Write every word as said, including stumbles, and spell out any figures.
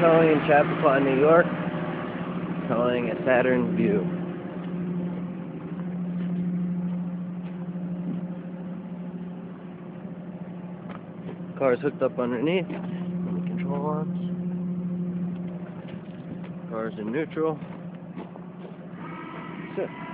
towing in Chappaqua, New York, towing a Saturn Buick. Car's hooked up underneath. Control arms. Car's in neutral. That's it.